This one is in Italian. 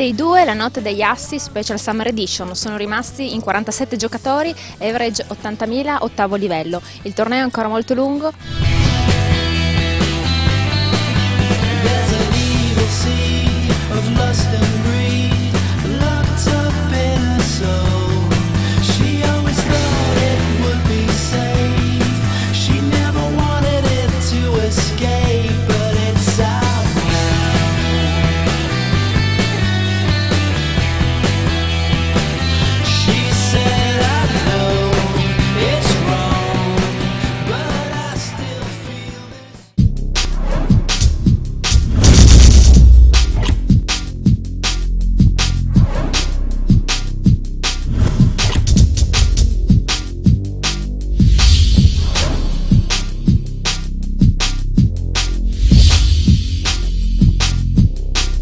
Day 2, la notte degli assi Special Summer Edition. Sono rimasti in 47 giocatori, average 80.000, ottavo livello. Il torneo è ancora molto lungo.